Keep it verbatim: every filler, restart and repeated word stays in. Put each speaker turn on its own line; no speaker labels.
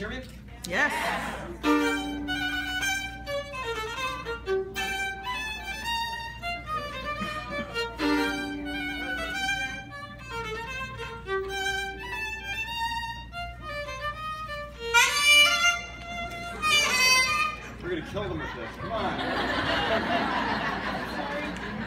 hear me?
Yes.
We're gonna kill them with this. Come on.